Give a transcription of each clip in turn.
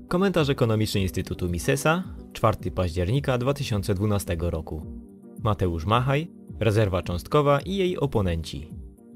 Komentarz ekonomiczny Instytutu Misesa, 4 października 2012 roku. Mateusz Machaj, rezerwa cząstkowa i jej oponenci.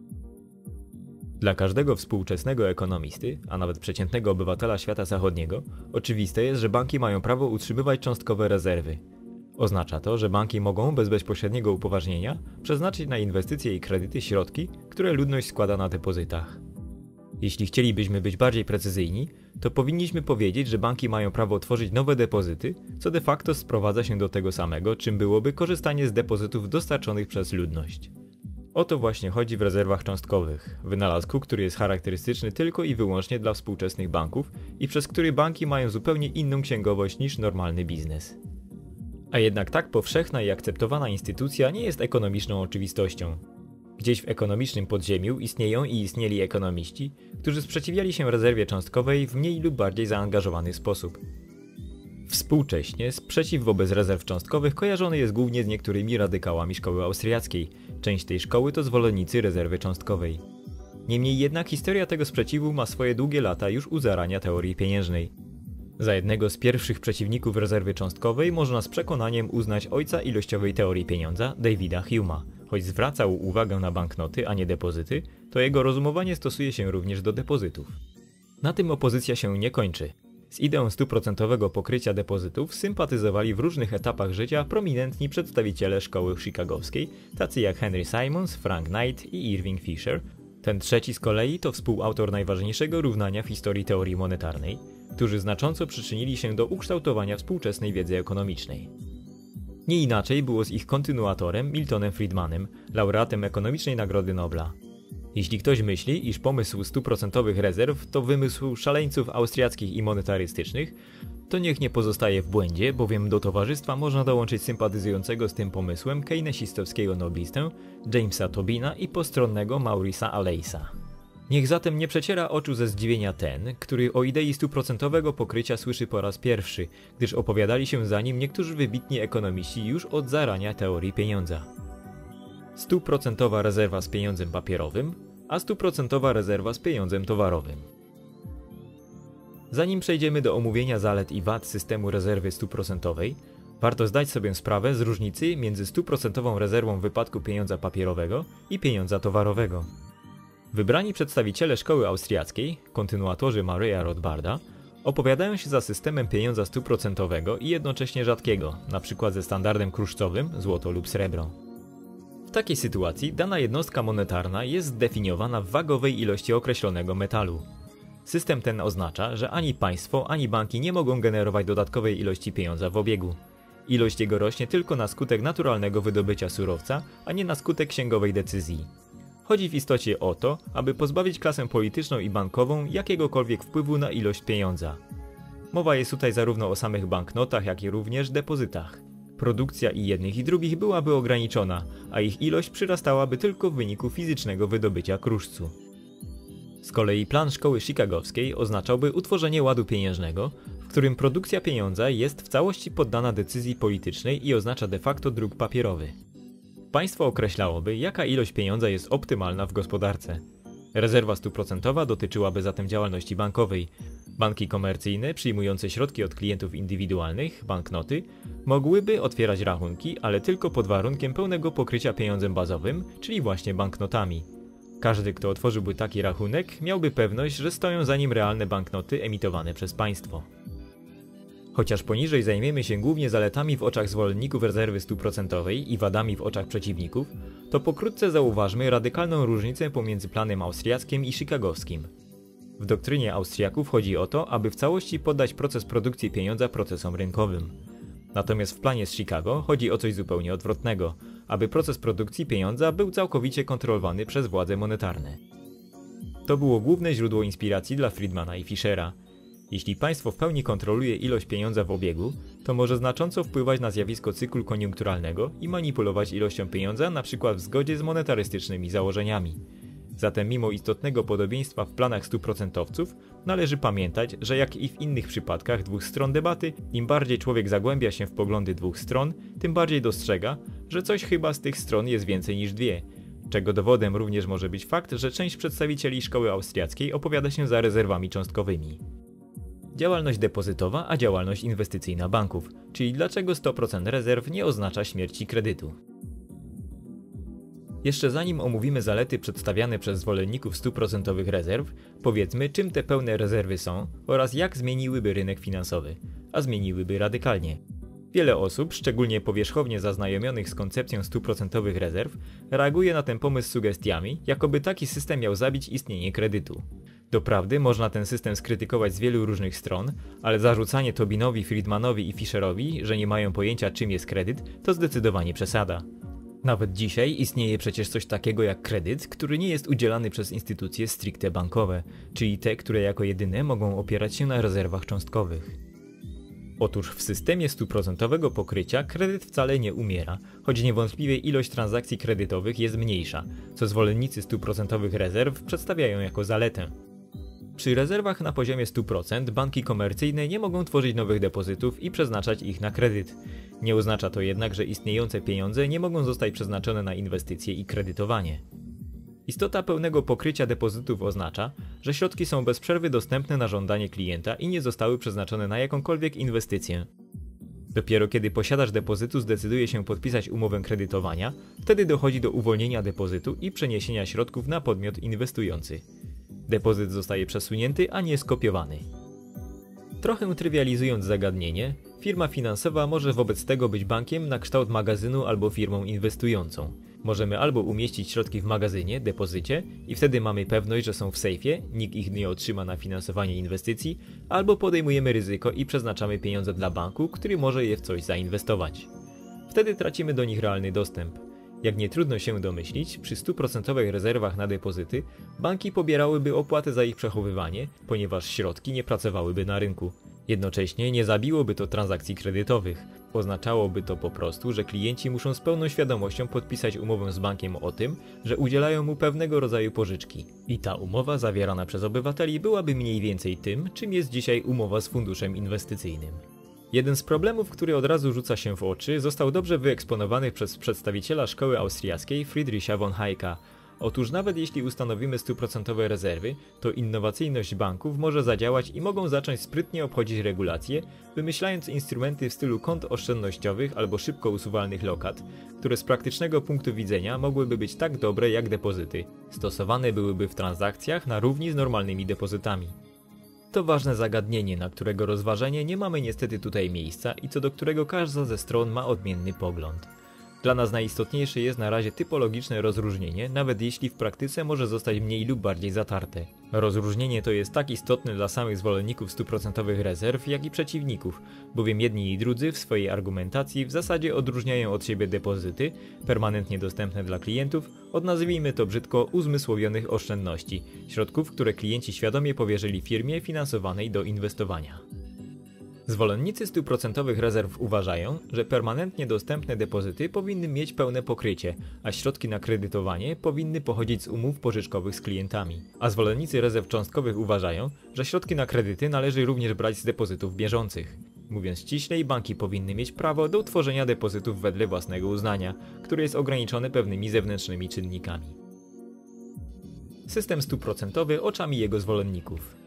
Dla każdego współczesnego ekonomisty, a nawet przeciętnego obywatela świata zachodniego, oczywiste jest, że banki mają prawo utrzymywać cząstkowe rezerwy. Oznacza to, że banki mogą bez bezpośredniego upoważnienia przeznaczyć na inwestycje i kredyty środki, które ludność składa na depozytach. Jeśli chcielibyśmy być bardziej precyzyjni, to powinniśmy powiedzieć, że banki mają prawo tworzyć nowe depozyty, co de facto sprowadza się do tego samego, czym byłoby korzystanie z depozytów dostarczonych przez ludność. O to właśnie chodzi w rezerwach cząstkowych, wynalazku, który jest charakterystyczny tylko i wyłącznie dla współczesnych banków i przez który banki mają zupełnie inną księgowość niż normalny biznes. A jednak tak powszechna i akceptowana instytucja nie jest ekonomiczną oczywistością. Gdzieś w ekonomicznym podziemiu istnieją i istnieli ekonomiści, którzy sprzeciwiali się rezerwie cząstkowej w mniej lub bardziej zaangażowany sposób. Współcześnie sprzeciw wobec rezerw cząstkowych kojarzony jest głównie z niektórymi radykałami szkoły austriackiej. Część tej szkoły to zwolennicy rezerwy cząstkowej. Niemniej jednak historia tego sprzeciwu ma swoje długie lata już u zarania teorii pieniężnej. Za jednego z pierwszych przeciwników rezerwy cząstkowej można z przekonaniem uznać ojca ilościowej teorii pieniądza, Davida Humea. Choć zwracał uwagę na banknoty, a nie depozyty, to jego rozumowanie stosuje się również do depozytów. Na tym opozycja się nie kończy. Z ideą 100% pokrycia depozytów sympatyzowali w różnych etapach życia prominentni przedstawiciele szkoły chicagowskiej, tacy jak Henry Simons, Frank Knight i Irving Fisher. Ten trzeci z kolei to współautor najważniejszego równania w historii teorii monetarnej, którzy znacząco przyczynili się do ukształtowania współczesnej wiedzy ekonomicznej. Nie inaczej było z ich kontynuatorem Miltonem Friedmanem, laureatem ekonomicznej Nagrody Nobla. Jeśli ktoś myśli, iż pomysł 100% rezerw to wymysł szaleńców austriackich i monetarystycznych, to niech nie pozostaje w błędzie, bowiem do towarzystwa można dołączyć sympatyzującego z tym pomysłem keynesistowskiego noblistę Jamesa Tobina i postronnego Maurice'a Alleissa. Niech zatem nie przeciera oczu ze zdziwienia ten, który o idei 100% pokrycia słyszy po raz pierwszy, gdyż opowiadali się za nim niektórzy wybitni ekonomiści już od zarania teorii pieniądza. 100% rezerwa z pieniądzem papierowym, a 100% rezerwa z pieniądzem towarowym. Zanim przejdziemy do omówienia zalet i wad systemu rezerwy 100%, warto zdać sobie sprawę z różnicy między 100% rezerwą w wypadku pieniądza papierowego i pieniądza towarowego. Wybrani przedstawiciele szkoły austriackiej, kontynuatorzy Murraya Rothbarda, opowiadają się za systemem pieniądza 100% i jednocześnie rzadkiego, np. ze standardem kruszcowym, złoto lub srebro. W takiej sytuacji dana jednostka monetarna jest zdefiniowana w wagowej ilości określonego metalu. System ten oznacza, że ani państwo, ani banki nie mogą generować dodatkowej ilości pieniądza w obiegu. Ilość jego rośnie tylko na skutek naturalnego wydobycia surowca, a nie na skutek księgowej decyzji. Chodzi w istocie o to, aby pozbawić klasę polityczną i bankową jakiegokolwiek wpływu na ilość pieniądza. Mowa jest tutaj zarówno o samych banknotach, jak i również depozytach. Produkcja i jednych i drugich byłaby ograniczona, a ich ilość przyrastałaby tylko w wyniku fizycznego wydobycia kruszcu. Z kolei plan szkoły chicagowskiej oznaczałby utworzenie ładu pieniężnego, w którym produkcja pieniądza jest w całości poddana decyzji politycznej i oznacza de facto druk papierowy. Państwo określałoby, jaka ilość pieniądza jest optymalna w gospodarce. Rezerwa 100% dotyczyłaby zatem działalności bankowej. Banki komercyjne, przyjmujące środki od klientów indywidualnych, banknoty, mogłyby otwierać rachunki, ale tylko pod warunkiem pełnego pokrycia pieniądzem bazowym, czyli właśnie banknotami. Każdy, kto otworzyłby taki rachunek, miałby pewność, że stoją za nim realne banknoty emitowane przez państwo. Chociaż poniżej zajmiemy się głównie zaletami w oczach zwolenników rezerwy 100% i wadami w oczach przeciwników, to pokrótce zauważmy radykalną różnicę pomiędzy planem austriackim i chicagowskim. W doktrynie Austriaków chodzi o to, aby w całości poddać proces produkcji pieniądza procesom rynkowym. Natomiast w planie z Chicago chodzi o coś zupełnie odwrotnego, aby proces produkcji pieniądza był całkowicie kontrolowany przez władze monetarne. To było główne źródło inspiracji dla Friedmana i Fischera. Jeśli państwo w pełni kontroluje ilość pieniądza w obiegu, to może znacząco wpływać na zjawisko cyklu koniunkturalnego i manipulować ilością pieniądza np. w zgodzie z monetarystycznymi założeniami. Zatem mimo istotnego podobieństwa w planach 100%, należy pamiętać, że jak i w innych przypadkach dwóch stron debaty, im bardziej człowiek zagłębia się w poglądy dwóch stron, tym bardziej dostrzega, że coś chyba z tych stron jest więcej niż dwie, czego dowodem również może być fakt, że część przedstawicieli szkoły austriackiej opowiada się za rezerwami cząstkowymi. Działalność depozytowa, a działalność inwestycyjna banków, czyli dlaczego 100% rezerw nie oznacza śmierci kredytu. Jeszcze zanim omówimy zalety przedstawiane przez zwolenników 100% rezerw, powiedzmy, czym te pełne rezerwy są oraz jak zmieniłyby rynek finansowy, a zmieniłyby radykalnie. Wiele osób, szczególnie powierzchownie zaznajomionych z koncepcją 100% rezerw, reaguje na ten pomysł sugestiami, jakoby taki system miał zabić istnienie kredytu. Doprawdy można ten system skrytykować z wielu różnych stron, ale zarzucanie Tobinowi, Friedmanowi i Fischerowi, że nie mają pojęcia czym jest kredyt, to zdecydowanie przesada. Nawet dzisiaj istnieje przecież coś takiego jak kredyt, który nie jest udzielany przez instytucje stricte bankowe, czyli te, które jako jedyne mogą opierać się na rezerwach cząstkowych. Otóż w systemie 100% pokrycia kredyt wcale nie umiera, choć niewątpliwie ilość transakcji kredytowych jest mniejsza, co zwolennicy 100% rezerw przedstawiają jako zaletę. Przy rezerwach na poziomie 100% banki komercyjne nie mogą tworzyć nowych depozytów i przeznaczać ich na kredyt. Nie oznacza to jednak, że istniejące pieniądze nie mogą zostać przeznaczone na inwestycje i kredytowanie. Istota pełnego pokrycia depozytów oznacza, że środki są bez przerwy dostępne na żądanie klienta i nie zostały przeznaczone na jakąkolwiek inwestycję. Dopiero kiedy posiadacz depozytu zdecyduje się podpisać umowę kredytowania, wtedy dochodzi do uwolnienia depozytu i przeniesienia środków na podmiot inwestujący. Depozyt zostaje przesunięty, a nie skopiowany. Trochę trywializując zagadnienie, firma finansowa może wobec tego być bankiem na kształt magazynu albo firmą inwestującą. Możemy albo umieścić środki w magazynie, depozycie i wtedy mamy pewność, że są w sejfie, nikt ich nie otrzyma na finansowanie inwestycji, albo podejmujemy ryzyko i przeznaczamy pieniądze dla banku, który może je w coś zainwestować. Wtedy tracimy do nich realny dostęp. Jak nie trudno się domyślić, przy 100% rezerwach na depozyty banki pobierałyby opłatę za ich przechowywanie, ponieważ środki nie pracowałyby na rynku. Jednocześnie nie zabiłoby to transakcji kredytowych. Oznaczałoby to po prostu, że klienci muszą z pełną świadomością podpisać umowę z bankiem o tym, że udzielają mu pewnego rodzaju pożyczki. I ta umowa zawierana przez obywateli byłaby mniej więcej tym, czym jest dzisiaj umowa z funduszem inwestycyjnym. Jeden z problemów, który od razu rzuca się w oczy, został dobrze wyeksponowany przez przedstawiciela szkoły austriackiej Friedricha von Hayeka. Otóż nawet jeśli ustanowimy 100% rezerwy, to innowacyjność banków może zadziałać i mogą zacząć sprytnie obchodzić regulacje, wymyślając instrumenty w stylu kont oszczędnościowych albo szybko usuwalnych lokat, które z praktycznego punktu widzenia mogłyby być tak dobre jak depozyty. Stosowane byłyby w transakcjach na równi z normalnymi depozytami. To ważne zagadnienie, na którego rozważenie nie mamy niestety tutaj miejsca i co do którego każda ze stron ma odmienny pogląd. Dla nas najistotniejsze jest na razie typologiczne rozróżnienie, nawet jeśli w praktyce może zostać mniej lub bardziej zatarte. Rozróżnienie to jest tak istotne dla samych zwolenników 100% rezerw, jak i przeciwników, bowiem jedni i drudzy w swojej argumentacji w zasadzie odróżniają od siebie depozyty, permanentnie dostępne dla klientów, od nazwijmy to brzydko uzmysłowionych oszczędności, środków, które klienci świadomie powierzyli firmie finansowanej do inwestowania. Zwolennicy 100% rezerw uważają, że permanentnie dostępne depozyty powinny mieć pełne pokrycie, a środki na kredytowanie powinny pochodzić z umów pożyczkowych z klientami. A zwolennicy rezerw cząstkowych uważają, że środki na kredyty należy również brać z depozytów bieżących. Mówiąc ściślej, banki powinny mieć prawo do utworzenia depozytów wedle własnego uznania, które jest ograniczone pewnymi zewnętrznymi czynnikami. System 100% oczami jego zwolenników.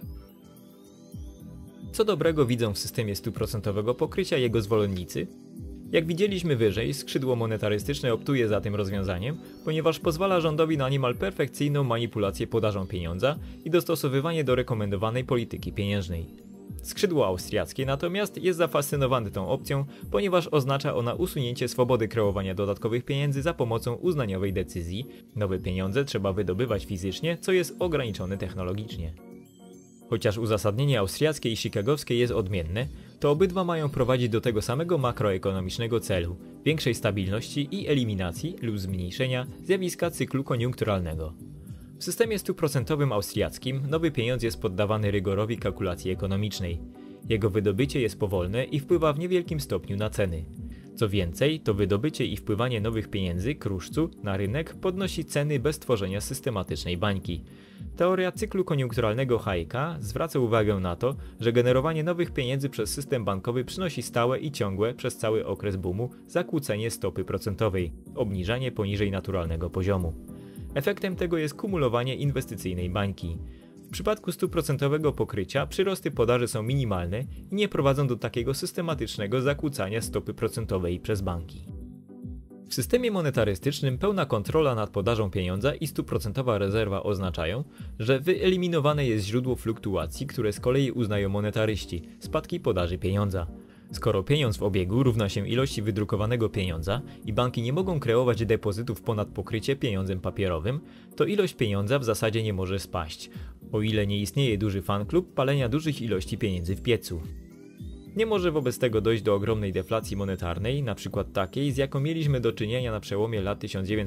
Co dobrego widzą w systemie 100% pokrycia jego zwolennicy? Jak widzieliśmy wyżej, skrzydło monetarystyczne optuje za tym rozwiązaniem, ponieważ pozwala rządowi na niemal perfekcyjną manipulację podażą pieniądza i dostosowywanie do rekomendowanej polityki pieniężnej. Skrzydło austriackie natomiast jest zafascynowane tą opcją, ponieważ oznacza ona usunięcie swobody kreowania dodatkowych pieniędzy za pomocą uznaniowej decyzji. Nowe pieniądze trzeba wydobywać fizycznie, co jest ograniczone technologicznie. Chociaż uzasadnienie austriackie i chicagowskie jest odmienne, to obydwa mają prowadzić do tego samego makroekonomicznego celu – większej stabilności i eliminacji lub zmniejszenia zjawiska cyklu koniunkturalnego. W systemie 100% austriackim nowy pieniądz jest poddawany rygorowi kalkulacji ekonomicznej. Jego wydobycie jest powolne i wpływa w niewielkim stopniu na ceny. Co więcej, to wydobycie i wpływanie nowych pieniędzy, kruszcu, na rynek podnosi ceny bez tworzenia systematycznej bańki. Teoria cyklu koniunkturalnego Hayeka zwraca uwagę na to, że generowanie nowych pieniędzy przez system bankowy przynosi stałe i ciągłe przez cały okres boomu zakłócenie stopy procentowej, obniżanie poniżej naturalnego poziomu. Efektem tego jest kumulowanie inwestycyjnej bańki. W przypadku 100% pokrycia przyrosty podaży są minimalne i nie prowadzą do takiego systematycznego zakłócania stopy procentowej przez banki. W systemie monetarystycznym pełna kontrola nad podażą pieniądza i 100% rezerwa oznaczają, że wyeliminowane jest źródło fluktuacji, które z kolei uznają monetaryści, spadki podaży pieniądza. Skoro pieniądz w obiegu równa się ilości wydrukowanego pieniądza i banki nie mogą kreować depozytów ponad pokrycie pieniądzem papierowym, to ilość pieniądza w zasadzie nie może spaść, o ile nie istnieje duży fanklub palenia dużych ilości pieniędzy w piecu. Nie może wobec tego dojść do ogromnej deflacji monetarnej, np. takiej, z jaką mieliśmy do czynienia na przełomie lat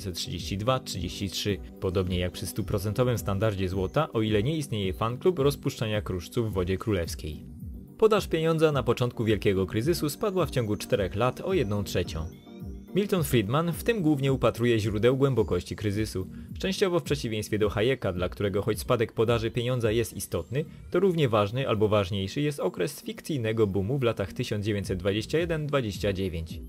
1932-33, podobnie jak przy 100% standardzie złota, o ile nie istnieje fanklub rozpuszczania kruszców w wodzie królewskiej. Podaż pieniądza na początku wielkiego kryzysu spadła w ciągu 4 lat o 1/3. Milton Friedman w tym głównie upatruje źródeł głębokości kryzysu. Częściowo w przeciwieństwie do Hayeka, dla którego choć spadek podaży pieniądza jest istotny, to równie ważny albo ważniejszy jest okres fikcyjnego boomu w latach 1921-29.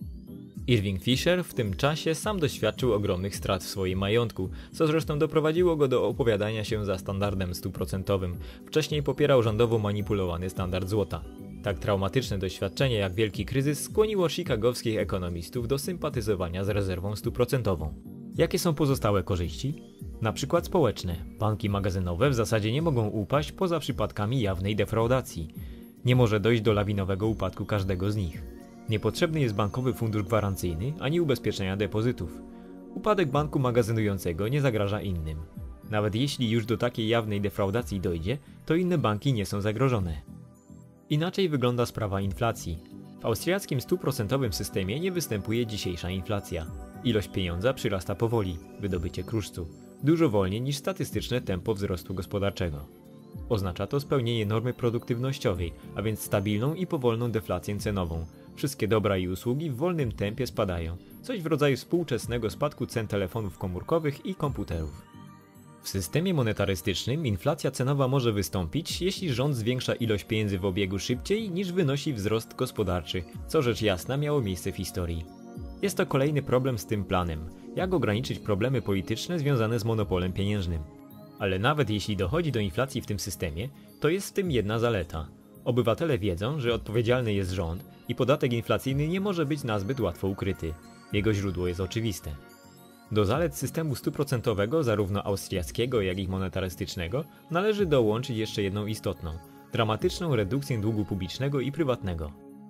Irving Fisher w tym czasie sam doświadczył ogromnych strat w swoim majątku, co zresztą doprowadziło go do opowiadania się za standardem 100%. Wcześniej popierał rządowo manipulowany standard złota. Tak traumatyczne doświadczenie jak wielki kryzys skłoniło chicagowskich ekonomistów do sympatyzowania z rezerwą 100%. Jakie są pozostałe korzyści? Na przykład społeczne. Banki magazynowe w zasadzie nie mogą upaść poza przypadkami jawnej defraudacji. Nie może dojść do lawinowego upadku każdego z nich. Niepotrzebny jest bankowy fundusz gwarancyjny ani ubezpieczenia depozytów. Upadek banku magazynującego nie zagraża innym. Nawet jeśli już do takiej jawnej defraudacji dojdzie, to inne banki nie są zagrożone. Inaczej wygląda sprawa inflacji. W austriackim 100% systemie nie występuje dzisiejsza inflacja. Ilość pieniądza przyrasta powoli, wydobycie kruszcu, dużo wolniej niż statystyczne tempo wzrostu gospodarczego. Oznacza to spełnienie normy produktywnościowej, a więc stabilną i powolną deflację cenową. Wszystkie dobra i usługi w wolnym tempie spadają, coś w rodzaju współczesnego spadku cen telefonów komórkowych i komputerów. W systemie monetarystycznym inflacja cenowa może wystąpić, jeśli rząd zwiększa ilość pieniędzy w obiegu szybciej niż wynosi wzrost gospodarczy, co rzecz jasna miało miejsce w historii. Jest to kolejny problem z tym planem, jak ograniczyć problemy polityczne związane z monopolem pieniężnym. Ale nawet jeśli dochodzi do inflacji w tym systemie, to jest w tym jedna zaleta. Obywatele wiedzą, że odpowiedzialny jest rząd i podatek inflacyjny nie może być nazbyt łatwo ukryty. Jego źródło jest oczywiste. Do zalet systemu 100% zarówno austriackiego, jak i monetarystycznego należy dołączyć jeszcze jedną istotną – dramatyczną redukcję długu publicznego i prywatnego.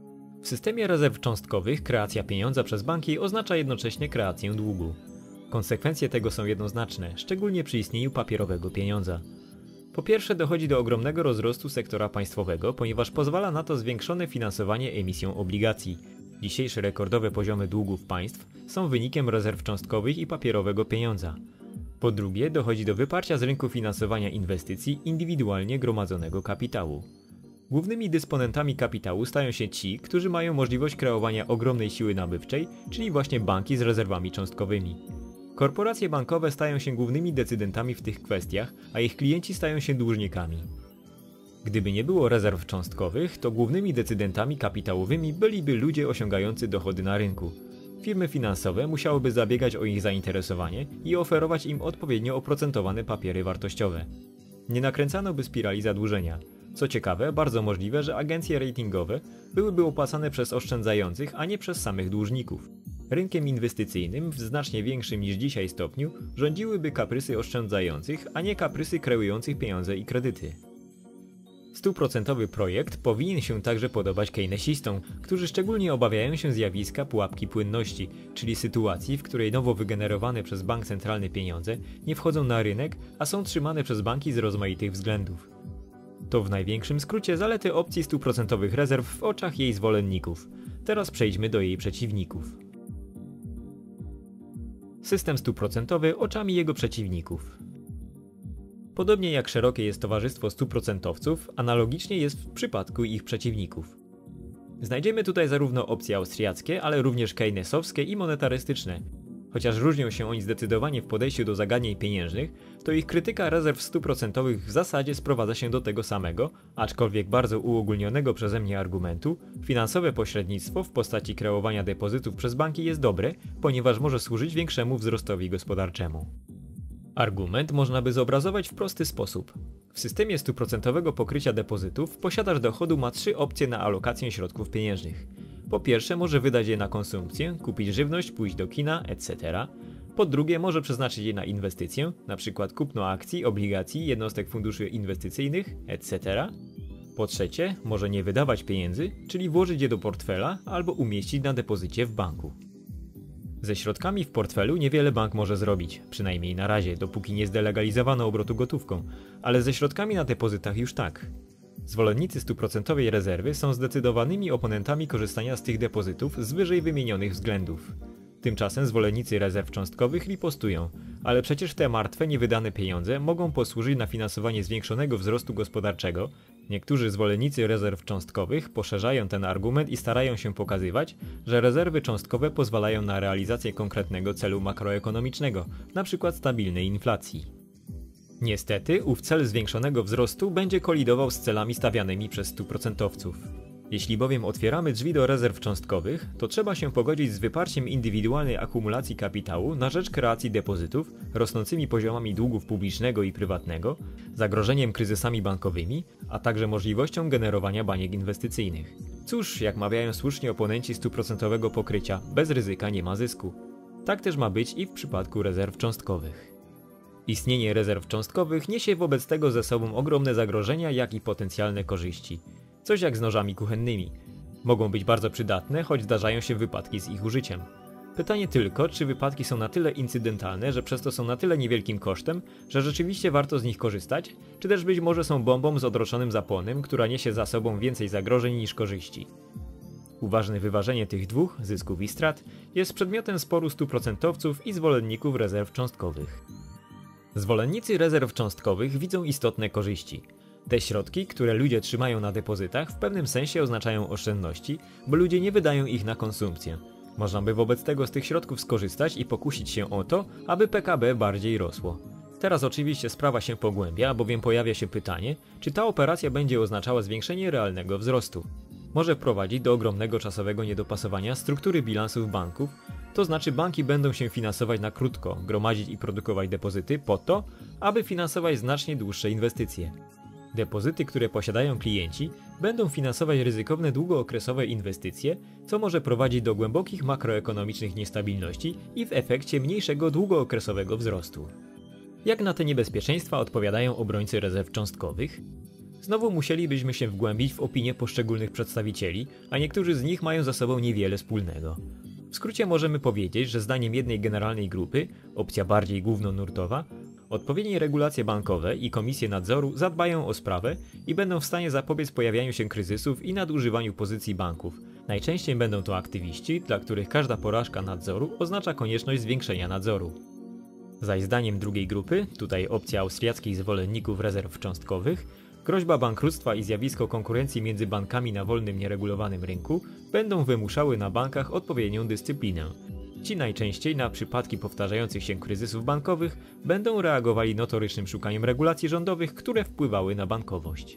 W systemie rezerw cząstkowych kreacja pieniądza przez banki oznacza jednocześnie kreację długu. Konsekwencje tego są jednoznaczne, szczególnie przy istnieniu papierowego pieniądza. Po pierwsze dochodzi do ogromnego rozrostu sektora państwowego, ponieważ pozwala na to zwiększone finansowanie emisją obligacji. Dzisiejsze rekordowe poziomy długów państw są wynikiem rezerw cząstkowych i papierowego pieniądza. Po drugie dochodzi do wyparcia z rynku finansowania inwestycji indywidualnie gromadzonego kapitału. Głównymi dysponentami kapitału stają się ci, którzy mają możliwość kreowania ogromnej siły nabywczej, czyli właśnie banki z rezerwami cząstkowymi. Korporacje bankowe stają się głównymi decydentami w tych kwestiach, a ich klienci stają się dłużnikami. Gdyby nie było rezerw cząstkowych, to głównymi decydentami kapitałowymi byliby ludzie osiągający dochody na rynku. Firmy finansowe musiałyby zabiegać o ich zainteresowanie i oferować im odpowiednio oprocentowane papiery wartościowe. Nie nakręcano by spirali zadłużenia. Co ciekawe, bardzo możliwe, że agencje ratingowe byłyby opłacane przez oszczędzających, a nie przez samych dłużników. Rynkiem inwestycyjnym w znacznie większym niż dzisiaj stopniu rządziłyby kaprysy oszczędzających, a nie kaprysy kreujących pieniądze i kredyty. 100% projekt powinien się także podobać keynesistom, którzy szczególnie obawiają się zjawiska pułapki płynności, czyli sytuacji, w której nowo wygenerowane przez bank centralny pieniądze nie wchodzą na rynek, a są trzymane przez banki z rozmaitych względów. To w największym skrócie zalety opcji 100% rezerw w oczach jej zwolenników. Teraz przejdźmy do jej przeciwników. System 100% oczami jego przeciwników. Podobnie jak szerokie jest towarzystwo 100%, analogicznie jest w przypadku ich przeciwników. Znajdziemy tutaj zarówno opcje austriackie, ale również keynesowskie i monetarystyczne. Chociaż różnią się oni zdecydowanie w podejściu do zagadnień pieniężnych, to ich krytyka rezerw 100% w zasadzie sprowadza się do tego samego, aczkolwiek bardzo uogólnionego przeze mnie argumentu: finansowe pośrednictwo w postaci kreowania depozytów przez banki jest dobre, ponieważ może służyć większemu wzrostowi gospodarczemu. Argument można by zobrazować w prosty sposób. W systemie 100% pokrycia depozytów posiadacz dochodu ma 3 opcje na alokację środków pieniężnych. Po pierwsze może wydać je na konsumpcję, kupić żywność, pójść do kina, etc. Po drugie może przeznaczyć je na inwestycję, np. kupno akcji, obligacji, jednostek funduszy inwestycyjnych, etc. Po trzecie może nie wydawać pieniędzy, czyli włożyć je do portfela albo umieścić na depozycie w banku. Ze środkami w portfelu niewiele bank może zrobić, przynajmniej na razie, dopóki nie zdelegalizowano obrotu gotówką, ale ze środkami na depozytach już tak. Zwolennicy 100% rezerwy są zdecydowanymi oponentami korzystania z tych depozytów z wyżej wymienionych względów. Tymczasem zwolennicy rezerw cząstkowych ripostują, ale przecież te martwe, niewydane pieniądze mogą posłużyć na finansowanie zwiększonego wzrostu gospodarczego. Niektórzy zwolennicy rezerw cząstkowych poszerzają ten argument i starają się pokazywać, że rezerwy cząstkowe pozwalają na realizację konkretnego celu makroekonomicznego, np. stabilnej inflacji. Niestety, ów cel zwiększonego wzrostu będzie kolidował z celami stawianymi przez 100%. Jeśli bowiem otwieramy drzwi do rezerw cząstkowych, to trzeba się pogodzić z wyparciem indywidualnej akumulacji kapitału na rzecz kreacji depozytów, rosnącymi poziomami długów publicznego i prywatnego, zagrożeniem kryzysami bankowymi, a także możliwością generowania baniek inwestycyjnych. Cóż, jak mawiają słusznie oponenci 100% pokrycia, bez ryzyka nie ma zysku. Tak też ma być i w przypadku rezerw cząstkowych. Istnienie rezerw cząstkowych niesie wobec tego ze sobą ogromne zagrożenia, jak i potencjalne korzyści. Coś jak z nożami kuchennymi. Mogą być bardzo przydatne, choć zdarzają się wypadki z ich użyciem. Pytanie tylko, czy wypadki są na tyle incydentalne, że przez to są na tyle niewielkim kosztem, że rzeczywiście warto z nich korzystać, czy też być może są bombą z odroczonym zapłonem, która niesie za sobą więcej zagrożeń niż korzyści. Uważne wyważenie tych dwóch, zysków i strat, jest przedmiotem sporu 100% i zwolenników rezerw cząstkowych. Zwolennicy rezerw cząstkowych widzą istotne korzyści. Te środki, które ludzie trzymają na depozytach, w pewnym sensie oznaczają oszczędności, bo ludzie nie wydają ich na konsumpcję. Można by wobec tego z tych środków skorzystać i pokusić się o to, aby PKB bardziej rosło. Teraz oczywiście sprawa się pogłębia, bowiem pojawia się pytanie, czy ta operacja będzie oznaczała zwiększenie realnego wzrostu. Może prowadzić do ogromnego czasowego niedopasowania struktury bilansów banków, to znaczy banki będą się finansować na krótko, gromadzić i produkować depozyty po to, aby finansować znacznie dłuższe inwestycje. Depozyty, które posiadają klienci, będą finansować ryzykowne długookresowe inwestycje, co może prowadzić do głębokich makroekonomicznych niestabilności i w efekcie mniejszego długookresowego wzrostu. Jak na te niebezpieczeństwa odpowiadają obrońcy rezerw cząstkowych? Znowu musielibyśmy się wgłębić w opinie poszczególnych przedstawicieli, a niektórzy z nich mają ze sobą niewiele wspólnego. W skrócie możemy powiedzieć, że zdaniem jednej generalnej grupy, opcja bardziej głównonurtowa, odpowiednie regulacje bankowe i komisje nadzoru zadbają o sprawę i będą w stanie zapobiec pojawianiu się kryzysów i nadużywaniu pozycji banków. Najczęściej będą to aktywiści, dla których każda porażka nadzoru oznacza konieczność zwiększenia nadzoru. Zaś zdaniem drugiej grupy, tutaj opcja austriackich zwolenników rezerw cząstkowych, groźba bankructwa i zjawisko konkurencji między bankami na wolnym, nieregulowanym rynku będą wymuszały na bankach odpowiednią dyscyplinę. Ci najczęściej na przypadki powtarzających się kryzysów bankowych będą reagowali notorycznym szukaniem regulacji rządowych, które wpływały na bankowość.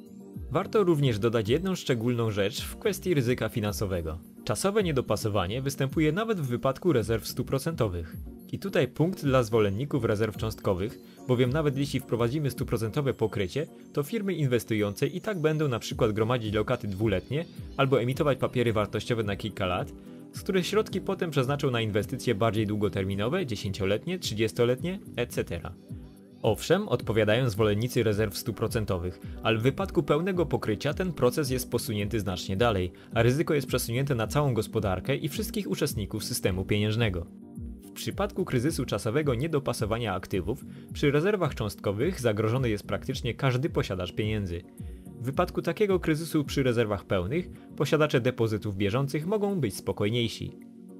Warto również dodać jedną szczególną rzecz w kwestii ryzyka finansowego. Czasowe niedopasowanie występuje nawet w wypadku rezerw 100%. I tutaj punkt dla zwolenników rezerw cząstkowych, bowiem nawet jeśli wprowadzimy 100% pokrycie, to firmy inwestujące i tak będą na przykład gromadzić lokaty dwuletnie albo emitować papiery wartościowe na kilka lat, z których środki potem przeznaczą na inwestycje bardziej długoterminowe, 10-letnie, 30-letnie, etc. Owszem, odpowiadają zwolennicy rezerw 100%, ale w wypadku pełnego pokrycia ten proces jest posunięty znacznie dalej, a ryzyko jest przesunięte na całą gospodarkę i wszystkich uczestników systemu pieniężnego. W przypadku kryzysu czasowego niedopasowania aktywów, przy rezerwach cząstkowych zagrożony jest praktycznie każdy posiadacz pieniędzy. W wypadku takiego kryzysu przy rezerwach pełnych, posiadacze depozytów bieżących mogą być spokojniejsi.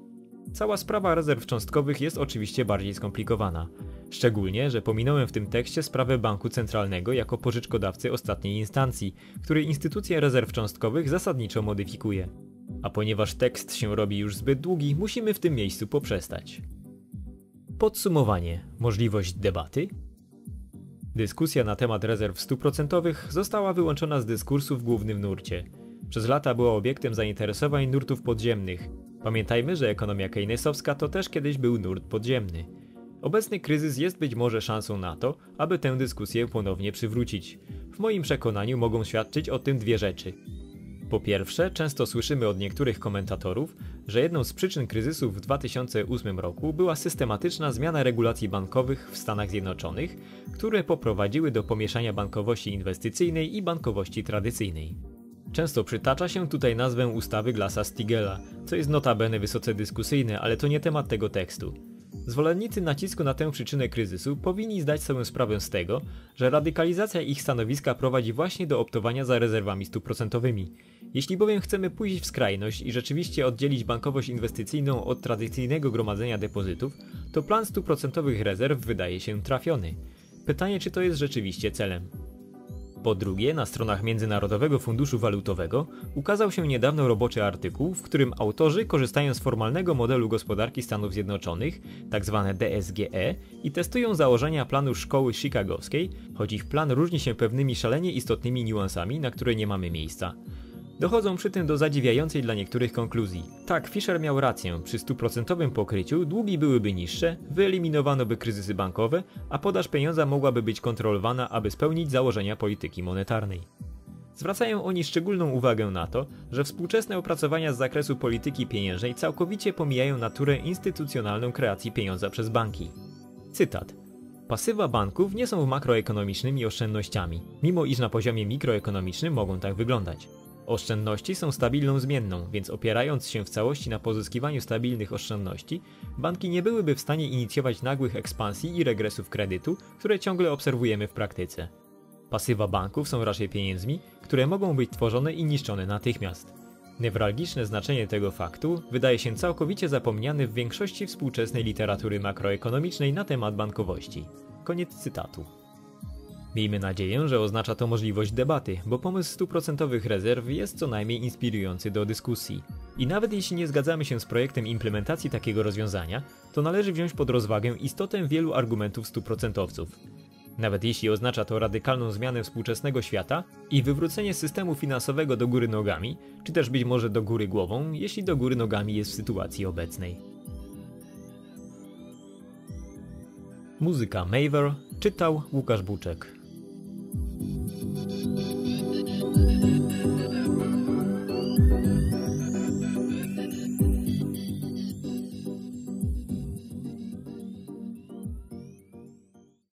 Cała sprawa rezerw cząstkowych jest oczywiście bardziej skomplikowana. Szczególnie, że pominąłem w tym tekście sprawę banku centralnego jako pożyczkodawcy ostatniej instancji, który instytucję rezerw cząstkowych zasadniczo modyfikuje. A ponieważ tekst się robi już zbyt długi, musimy w tym miejscu poprzestać. Podsumowanie. Możliwość debaty? Dyskusja na temat rezerw 100% została wyłączona z dyskursu w głównym nurcie. Przez lata była obiektem zainteresowań nurtów podziemnych. Pamiętajmy, że ekonomia keynesowska to też kiedyś był nurt podziemny. Obecny kryzys jest być może szansą na to, aby tę dyskusję ponownie przywrócić. W moim przekonaniu mogą świadczyć o tym dwie rzeczy. Po pierwsze, często słyszymy od niektórych komentatorów, że jedną z przyczyn kryzysu w 2008 roku była systematyczna zmiana regulacji bankowych w Stanach Zjednoczonych, które poprowadziły do pomieszania bankowości inwestycyjnej i bankowości tradycyjnej. Często przytacza się tutaj nazwę ustawy Glassa-Stigela, co jest notabene wysoce dyskusyjne, ale to nie temat tego tekstu. Zwolennicy nacisku na tę przyczynę kryzysu powinni zdać sobie sprawę z tego, że radykalizacja ich stanowiska prowadzi właśnie do optowania za rezerwami stuprocentowymi. Jeśli bowiem chcemy pójść w skrajność i rzeczywiście oddzielić bankowość inwestycyjną od tradycyjnego gromadzenia depozytów, to plan stuprocentowych rezerw wydaje się trafiony. Pytanie, czy to jest rzeczywiście celem. Po drugie, na stronach Międzynarodowego Funduszu Walutowego ukazał się niedawno roboczy artykuł, w którym autorzy korzystają z formalnego modelu gospodarki Stanów Zjednoczonych, tzw. DSGE, i testują założenia planu szkoły chicagowskiej, choć ich plan różni się pewnymi szalenie istotnymi niuansami, na które nie mamy miejsca. Dochodzą przy tym do zadziwiającej dla niektórych konkluzji. Tak, Fisher miał rację, przy 100% pokryciu długi byłyby niższe, wyeliminowano by kryzysy bankowe, a podaż pieniądza mogłaby być kontrolowana, aby spełnić założenia polityki monetarnej. Zwracają oni szczególną uwagę na to, że współczesne opracowania z zakresu polityki pieniężnej całkowicie pomijają naturę instytucjonalną kreacji pieniądza przez banki. Cytat. Pasywa banków nie są makroekonomicznymi oszczędnościami, mimo iż na poziomie mikroekonomicznym mogą tak wyglądać. Oszczędności są stabilną zmienną, więc opierając się w całości na pozyskiwaniu stabilnych oszczędności, banki nie byłyby w stanie inicjować nagłych ekspansji i regresów kredytu, które ciągle obserwujemy w praktyce. Pasywa banków są raczej pieniędzmi, które mogą być tworzone i niszczone natychmiast. Newralgiczne znaczenie tego faktu wydaje się całkowicie zapomniane w większości współczesnej literatury makroekonomicznej na temat bankowości. Koniec cytatu. Miejmy nadzieję, że oznacza to możliwość debaty, bo pomysł 100% rezerw jest co najmniej inspirujący do dyskusji. I nawet jeśli nie zgadzamy się z projektem implementacji takiego rozwiązania, to należy wziąć pod rozwagę istotę wielu argumentów 100%. Nawet jeśli oznacza to radykalną zmianę współczesnego świata i wywrócenie systemu finansowego do góry nogami, czy też być może do góry głową, jeśli do góry nogami jest w sytuacji obecnej. Muzyka Maver czytał Łukasz Buczek.